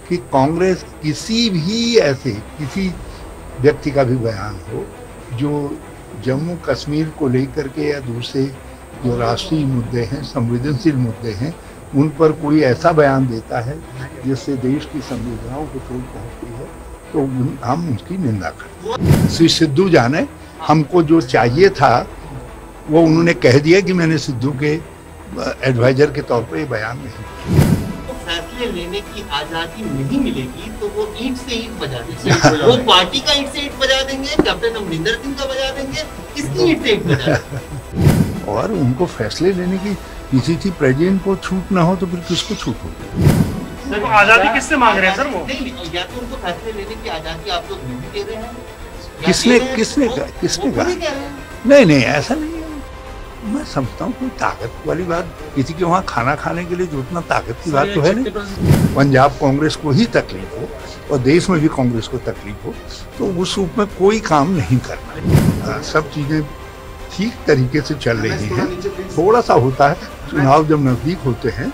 कि कांग्रेस किसी भी ऐसे किसी व्यक्ति का भी बयान हो जो जम्मू कश्मीर को लेकर के या दूसरे जो राष्ट्रीय मुद्दे हैं, संवेदनशील मुद्दे हैं, उन पर कोई ऐसा बयान देता है जिससे देश की संवेदनाओं को चोट पहुंचती है, तो हम उसकी निंदा करते हैं। श्री सिद्धू जाने हमको जो चाहिए था वो उन्होंने कह दिया कि मैंने सिद्धू के एडवाइजर के तौर पर ये बयान नहीं किया। फैसले लेने की आजादी नहीं मिलेगी तो वो ईंट से ईंट बजा देंगे। वो पार्टी का ईंट से ईंट बजा देंगे, कैप्टन अमरिंदर सिंह का बजा देंगे, किसकी ईंट से ईंट बजा देंगे। और उनको फैसले लेने की किसी प्रेसिडेंट को छूट ना हो तो फिर किसको छूट होगी? देखो आजादी किससे मांग रहे हैं सर वो? नहीं, या तो उनको फैसले लेने की आजादी आप लोग नहीं दे रहे हैं। किसने कहा? नहीं ऐसा नहीं है। मैं समझता हूँ कोई ताकत वाली बात, किसी के वहाँ खाना खाने के लिए जो उतना ताकत की बात तो है नहीं। पंजाब कांग्रेस को ही तकलीफ हो और देश में भी कांग्रेस को तकलीफ हो तो उस रूप में कोई काम नहीं करना। सब चीजें ठीक तरीके से चल रही हैं। थोड़ा सा होता है, चुनाव जब नजदीक होते हैं।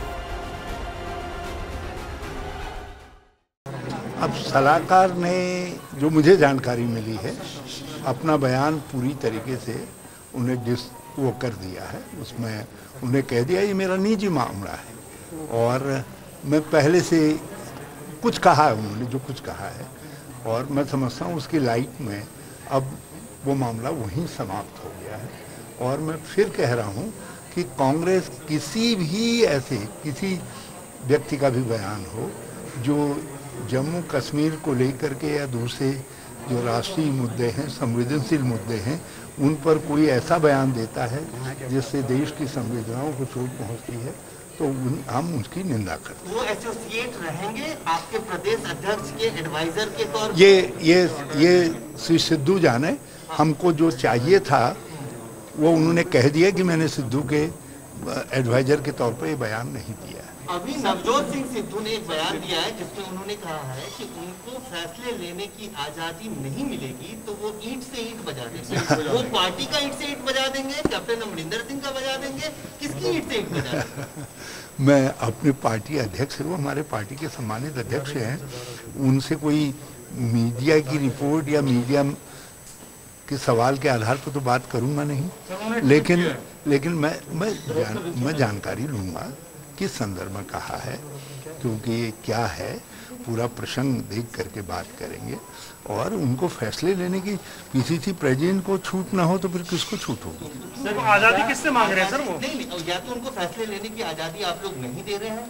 अब सलाहकार ने जो मुझे जानकारी मिली है अपना बयान पूरी तरीके से उन्हें वो कर दिया है। उसमें उन्हें कह दिया ये मेरा निजी मामला है और मैं पहले से कुछ कहा है, उन्होंने जो कुछ कहा है, और मैं समझता हूँ उसकी लाइट में अब वो मामला वहीं समाप्त हो गया है। और मैं फिर कह रहा हूँ कि कांग्रेस किसी भी ऐसे किसी व्यक्ति का भी बयान हो जो जम्मू कश्मीर को लेकर के या दूसरे जो राष्ट्रीय मुद्दे हैं, संवेदनशील मुद्दे हैं, उन पर कोई ऐसा बयान देता है जिससे देश की संवेदनाओं को चोट पहुंचती है, तो हम उसकी निंदा करते हैं। वो एसोसिएट रहेंगे आपके प्रदेश अध्यक्ष के एडवाइजर के तौर पर? ये श्री सिद्धू जाने हमको जो चाहिए था वो उन्होंने कह दिया कि मैंने सिद्धू के एडवाइजर के तौर पर ये बयान नहीं दिया। अभी नवजोत सिंह सिद्धू ने एक बयान दिया है जिसमें उन्होंने कहा है कि उनको फैसले लेने की आजादी नहीं मिलेगी तो वो ईंट से ईंट बजा देंगे। वो पार्टी का ईंट से ईंट बजा देंगे, कैप्टन अमरिंदर सिंह का बजा देंगे, किसकी ईंट से ईंट बजा देंगे? मैं अपने पार्टी अध्यक्ष, वो हमारे पार्टी के सम्मानित अध्यक्ष हैं, उनसे कोई मीडिया की रिपोर्ट या मीडिया के सवाल के आधार पर तो बात करूंगा नहीं, लेकिन मैं जानकारी लूंगा किस संदर्भ में कहा है, क्योंकि ये क्या है पूरा प्रसंग देख करके बात करेंगे। और उनको फैसले लेने की किसी प्रेसिडेंट को छूट ना हो तो फिर किसको छूट होगी? देखो आजादी किससे मांग रहे हैं सर वो? नहीं, या तो उनको फैसले लेने की आजादी आप लोग नहीं दे रहे हैं।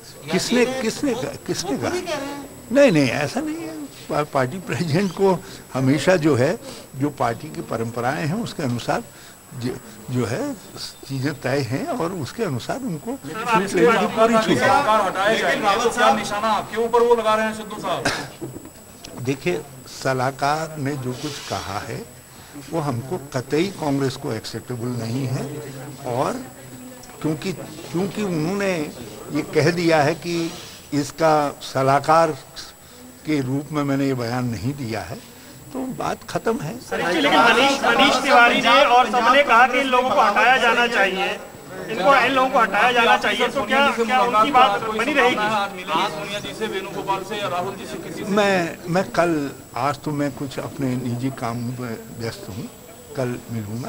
किसने कहा? नहीं ऐसा नहीं है। पार्टी प्रेसिडेंट को हमेशा जो है, जो पार्टी की परंपराएं हैं उसके अनुसार जो है चीजें तय हैं और उसके अनुसार उनको छूट लेने की पूरी छूट है। निशाना आपके ऊपर वो लगा रहे हैं सिद्धू साहब। देखिए, सलाहकार ने जो कुछ कहा है वो हमको कतई कांग्रेस को एक्सेप्टेबल नहीं है। और क्योंकि उन्होंने ये कह दिया है कि इसका सलाहकार के रूप में मैंने ये बयान नहीं दिया है, तो बात खत्म है। लेकिन मनीष तिवारी ने और सबने कहा कि इन लोगों को हटाया जाना चाहिए, इन लोगों को हटाया जाना चाहिए, तो क्या उनकी बात बनी रहेगी? सोनिया जी से, वेणुगोपाल से या राहुल जी से किसी से? मैं कल, आज तो मैं कुछ अपने निजी काम में व्यस्त हूँ, कल मिलूंगा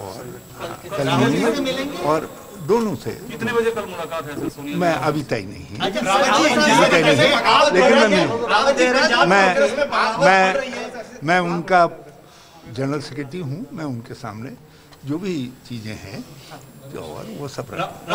और दोनों से। कितने बजे कल मुलाकात है सर सोनिया? मैं अभी तय नहीं है, लेकिन मैं उनका जनरल सेक्रेटरी हूँ। मैं उनके सामने जो भी चीजें हैं और वो सब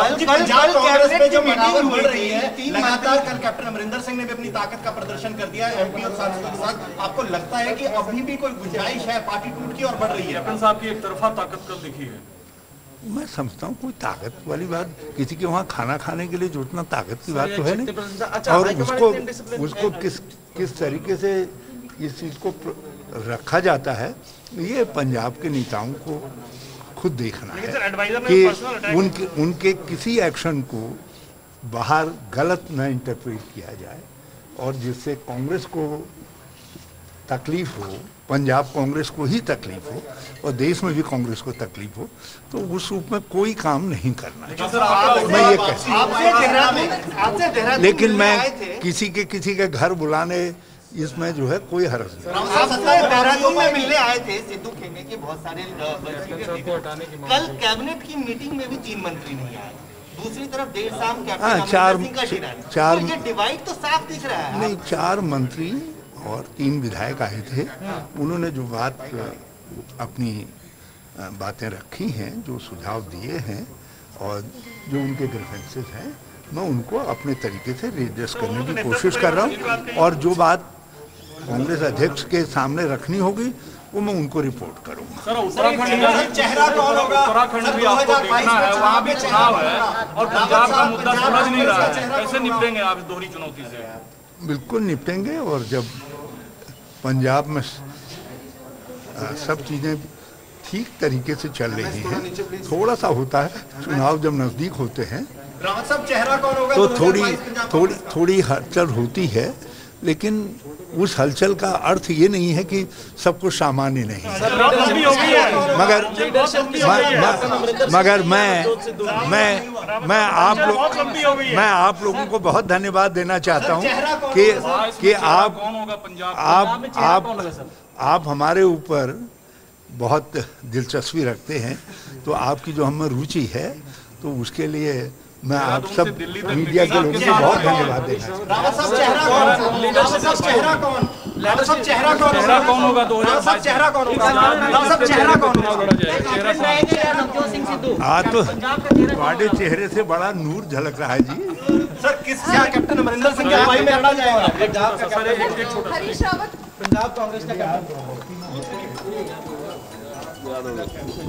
लगातार कल कैप्टन अमरिंदर सिंह ने भी अपनी ताकत का प्रदर्शन कर दिया एमपी और सांसदों के साथ। आपको लगता है कि अभी भी कोई गुंजाइश है पार्टी टूट की और बढ़ रही है? कैप्टन साहब की एक तरफा ताकत कल दिखी है। मैं समझता हूँ कोई ताकत वाली बात, किसी के वहाँ खाना खाने के लिए जो उतना ताकत की बात तो है नहीं। और उसको किस तरीके से इस चीज को रखा जाता है ये पंजाब के नेताओं को खुद देखना है कि उनके किसी एक्शन को बाहर गलत न इंटरप्रेट किया जाए और जिससे कांग्रेस को तकलीफ हो, पंजाब कांग्रेस को ही तकलीफ हो और देश में भी कांग्रेस को तकलीफ हो, तो उस रूप में कोई काम नहीं करना चाहिए। मैं ये कहता हूँ, लेकिन मैं किसी के घर बुलाने इसमें जो है कोई हर्ज नहीं। देहरादून में मिलने आए थे सिद्धू खेमे के बहुत सारे कल कैबिनेट की मीटिंग में भी 3 मंत्री नहीं आए। दूसरी तरफ देर शाम कैप्टन चार ये डिवाइड तो साफ दिख रहा है। नहीं, 4 मंत्री और 3 विधायक आए थे। उन्होंने जो अपनी बातें रखी हैं, जो सुझाव दिए हैं और जो उनके ग्रीवेंसेस हैं, मैं उनको अपने तरीके से एडजस्ट करने की कोशिश कर रहा हूँ और जो बात कांग्रेस अध्यक्ष के सामने रखनी होगी वो मैं उनको रिपोर्ट करूंगा। सर उत्तराखंड चेहरा कौन होगा? उत्तराखंड भी आपको देखना है, वहाँ भी चुनाव है और पंजाब का मुद्दा समझ नहीं रहा है, कैसे निपटेंगे आप इस दोहरी चुनौती से? बिल्कुल निपटेंगे और जब पंजाब में सब चीज़ें ठीक तरीके से चल रही हैं, थोड़ा सा होता है चुनाव जब नज़दीक होते हैं तो थोड़ी हलचल होती है, लेकिन उस हलचल का अर्थ ये नहीं है कि सब कुछ सामान्य नहीं है। मगर मैं आप लोगों को बहुत धन्यवाद देना चाहता हूँ कि आप हमारे ऊपर बहुत दिलचस्पी रखते हैं, तो आपकी जो हमें रुचि है तो उसके लिए मैं आप सब मीडिया के लोगों को बहुत धन्यवाद देना तो बड़े चेहरे से बड़ा नूर झलक रहा है जी। सर किस कैप्टन अमरिंदर सिंह की अगुवाई में लड़ा जाएगा? हरीश रावत पंजाब कांग्रेस का कैप्टन।